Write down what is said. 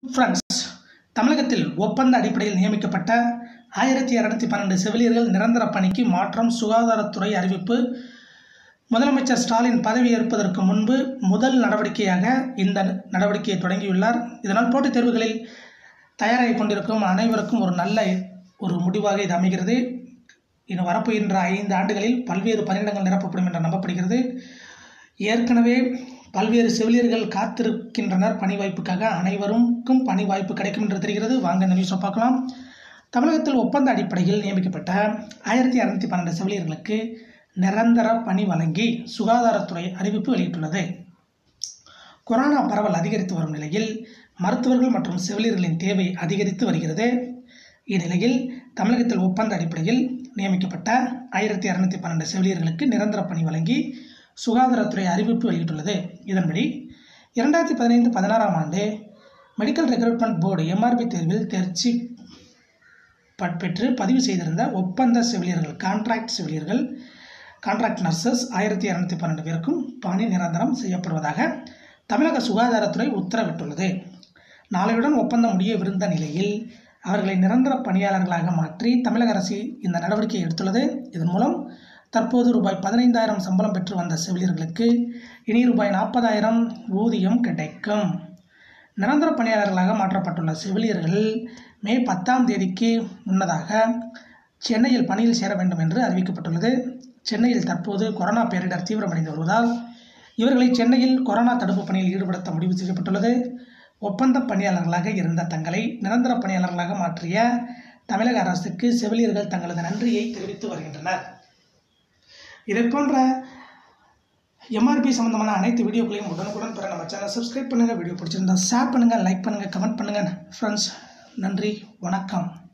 Friends, தமிழகத்தில் ஒப்பந்த அடிப்படையில் நியமிக்கப்பட்ட 1212 செவிலியர்கள் நிரந்தர பணிக்கு மாற்றம். சுகாதாரத்துறை அறிவிப்பு. முதலமைச்சர் ஸ்டாலின் பதவியேற்பதற்கு முன்பு முதல் நடவடிக்கையாக இந்த நடவடிக்கையை தொடங்கியுள்ளார். இதனால் போட்டித் தேர்வுகளில் தயாராகி கொண்டிருக்கும் அனைவருக்கும் ஒரு நல்ல முடிவாக இது அமைகிறது. இன்னும் வரப்போகின்ற 5 ஆண்டுகளில் பல்வேறு பணியிடங்கள் நிரப்பப்படும் என்று நம்பப்படுகிறது. ஏற்கனவே பல்வேறு செவிலியர்கள் காத்திருக்கின்றனர் பணி வாய்ப்புக்காக. அனைவருக்கும் பணி வாய்ப்பு கிடைக்கும் என்று தெரிகிறது. வாங்க இந்த நியூஸை பார்க்கலாம். தமிழகத்தில் ஒப்பந்த அடிப்படையில் நியமிக்கப்பட்ட 1212 செவிலியர்களுக்கு நிரந்தர பணி வழங்கி சுகாதாரத்துறை அறிவிப்பு வெளியிட்டுள்ளது. கொரோனா பரவல் அதிகரித்து வரும் நிலையில் மருத்துவர்கள் மற்றும் செவிலியர்களின் தேவை அதிகரித்து வருகிறது. இந்நிலையில் தமிழகத்தில் ஒப்பந்த அடிப்படையில் நியமிக்கப்பட்ட 1212 செவிலியர்களுக்கு நிரந்தர பணி வழங்கி சுகாதாரத்துறை அறிவிப்பு வெளியிட்டுள்ளது. இதன்படி 2015-16ஆம் ஆண்டு மெடிக்கல் ரெக்ரூட்மெண்ட் போர்டு MRB தேர்வில் தேர்ச்சி பெற்று பதிவு செய்திருந்த ஒப்பந்த செவிலியர்கள் கான்ட்ராக்ட் நர்சஸ் 1212 பேருக்கும் பணி நிரந்தரம் செய்யப்படுவதாக தமிழக சுகாதாரத்துறை உத்தரவிட்டுள்ளது. நாளையுடன் ஒப்பந்தம் முடியவிருந்த நிலையில் அவர்களை நிரந்தர பணியாளர்களாக மாற்றி தமிழக அரசு இந்த நடவடிக்கையை எடுத்துள்ளது. இதன் மூலம் தற்போது ரூபாய் 15,000 சம்பளம் பெற்று வந்த செவிலியர்களுக்கு இனி ரூபாய் 40,000 ஊதியம் கிடைக்கும். நிரந்தர பணியாளர்களாக மாற்றப்பட்டுள்ள செவிலியர்கள் மே 10ஆம் தேதிக்கு முன்னதாக சென்னையில் பணியில் சேர வேண்டும் என்று அறிவிக்கப்பட்டுள்ளது. சென்னையில் தற்போது கொரோனா பேரிடர் தீவிரமடைந்து வருவதால் இவர்களை சென்னையில் கொரோனா தடுப்பு பணியில் ஈடுபடுத்த முடிவு செய்யப்பட்டுள்ளது. ஒப்பந்த பணியாளர்களாக இருந்த தங்களை நிரந்தர பணியாளர்களாக மாற்றிய தமிழக அரசுக்கு செவிலியர்கள் தங்களது நன்றியை தெரிவித்து வருகின்றனர். இதை போன்ற MRB சம்பந்தமான அனைத்து வீடியோக்களையும் உடனுக்குடன் பெற நம்ம சேனல் சப்ஸ்கிரைப் பண்ணுங்கள். வீடியோ பிடிச்சிருந்தா ஷேர் பண்ணுங்கள், லைக் பண்ணுங்கள், கமெண்ட் பண்ணுங்கள். ஃப்ரெண்ட்ஸ், நன்றி, வணக்கம்.